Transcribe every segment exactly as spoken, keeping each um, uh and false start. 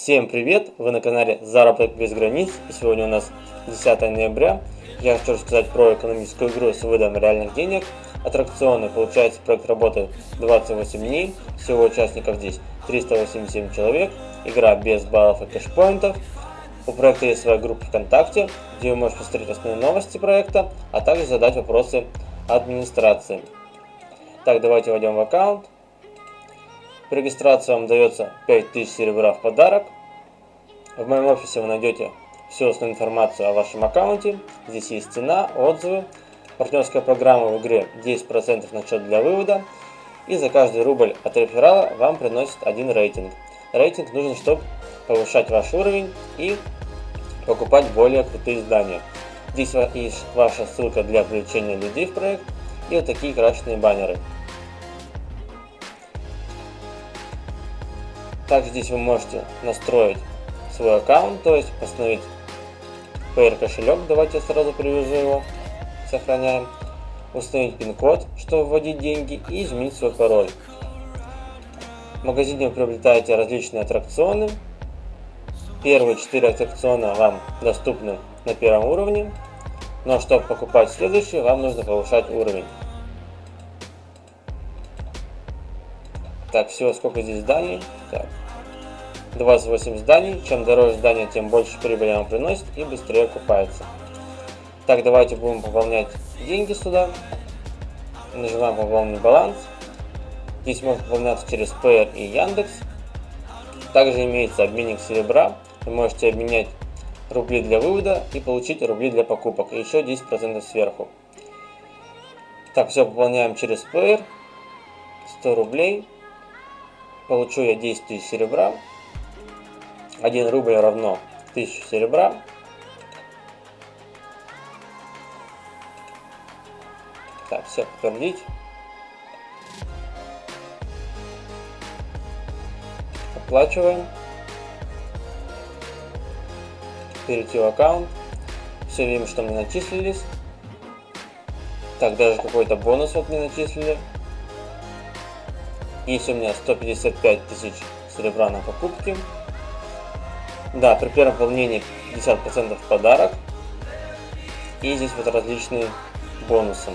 Всем привет! Вы на канале Заработок без границ, и сегодня у нас десятое ноября. Я хочу рассказать про экономическую игру с выводом реальных денег. Аттракционы. Получается, проект работает двадцать восемь дней, всего участников здесь триста восемьдесят семь человек. Игра без баллов и кэшпоинтов. У проекта есть своя группа ВКонтакте, где вы можете посмотреть основные новости проекта, а также задать вопросы администрации. Так, давайте войдем в аккаунт. При регистрации вам дается пять тысяч серебра в подарок. В моем офисе вы найдете всю основную информацию о вашем аккаунте. Здесь есть цена, отзывы. Партнерская программа в игре десять процентов на счет для вывода. И за каждый рубль от реферала вам приносит один рейтинг. Рейтинг нужен, чтобы повышать ваш уровень и покупать более крутые здания. Здесь есть ваша ссылка для привлечения людей в проект и вот такие красочные баннеры. Также здесь вы можете настроить свой аккаунт, то есть установить Payeer кошелек. Давайте я сразу привяжу его, сохраняем. Установить пин-код, чтобы вводить деньги, и изменить свой пароль. В магазине вы приобретаете различные аттракционы. Первые четыре аттракциона вам доступны на первом уровне, но чтобы покупать следующие, вам нужно повышать уровень. Так, всего сколько здесь зданий? Так, двадцать восемь зданий. Чем дороже здание, тем больше прибыли вам приносит и быстрее окупается. Так, давайте будем пополнять деньги сюда. Нажимаем пополнить баланс. Здесь можно пополняться через Payeer и Яндекс. Также имеется обменник серебра. Вы можете обменять рубли для вывода и получить рубли для покупок. И еще десять процентов сверху. Так, все пополняем через Payeer. сто рублей. Получу я десять тысяч серебра. один рубль равно тысяча серебра. Так, все, подтвердить. Оплачиваем. Перейти в аккаунт. Все видим, что мне начислились. Так, даже какой-то бонус вот мне начислили. Есть у меня сто пятьдесят пять тысяч серебра на покупки. Да, при первом пополнении пятьдесят процентов в подарок. И здесь вот различные бонусы.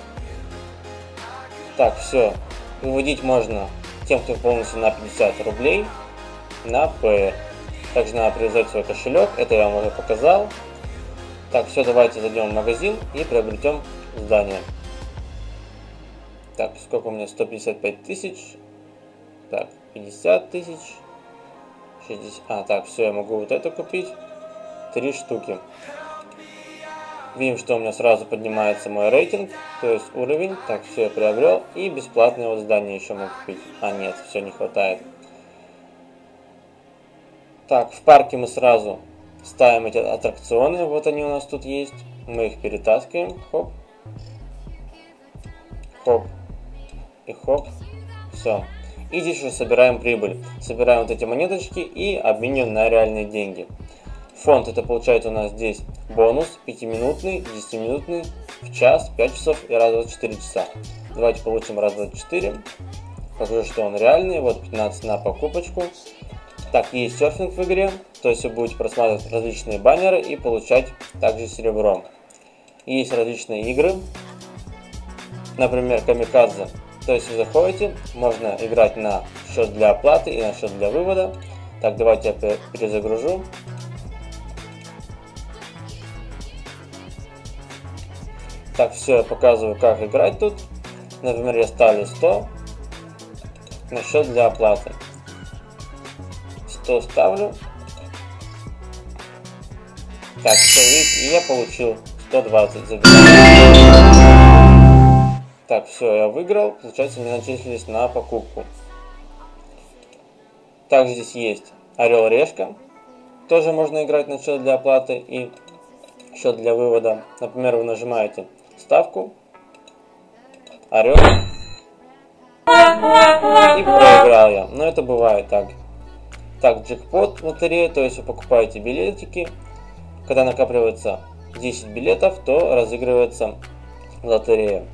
Так, все. Выводить можно тем, кто пополнился на пятьдесят рублей на Payeer. Также надо привязать свой кошелек. Это я вам уже показал. Так, все, давайте зайдем в магазин и приобретем здание. Так, сколько у меня? сто пятьдесят пять тысяч. Так, пятьдесят тысяч. шестьдесят. А, так, все, я могу вот это купить. Три штуки. Видим, что у меня сразу поднимается мой рейтинг, то есть уровень. Так, все, я приобрел. И бесплатное вот здание еще могу купить. А, нет, все, не хватает. Так, в парке мы сразу ставим эти аттракционы. Вот они у нас тут есть. Мы их перетаскиваем. Хоп. Хоп. И хоп. Все. И здесь уже собираем прибыль. Собираем вот эти монеточки и обмениваем на реальные деньги. Фонд, это получается у нас здесь бонус пятиминутный, десятиминутный, в час, пять часов и раз в двадцать четыре часа. Давайте получим раз в двадцать четыре. Покажу, что он реальный. Вот пятнадцать на покупочку. Так, есть серфинг в игре. То есть вы будете просматривать различные баннеры и получать также серебро. Есть различные игры. Например, камикадзе. То есть вы заходите, можно играть на счет для оплаты и на счет для вывода. Так, давайте я перезагружу. Так, все, я показываю, как играть тут. Например, я ставлю сто на счет для оплаты. сто ставлю. Так, что видите, и я получил сто двадцать. Так, все, я выиграл. Получается, мне начислились на покупку. Также здесь есть Орел-Решка. Тоже можно играть на счет для оплаты и счет для вывода. Например, вы нажимаете ставку, Орел, и проиграл я. Но это бывает так. Так, джекпот лотерея, то есть вы покупаете билетики. Когда накапливается десять билетов, то разыгрывается лотерея.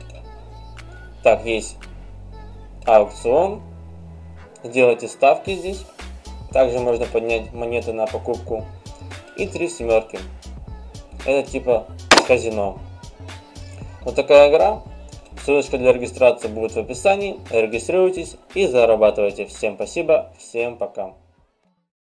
Так, есть аукцион. Сделайте ставки здесь. Также можно поднять монеты на покупку. И три семерки. Это типа казино. Вот такая игра. Ссылочка для регистрации будет в описании. Регистрируйтесь и зарабатывайте. Всем спасибо, всем пока.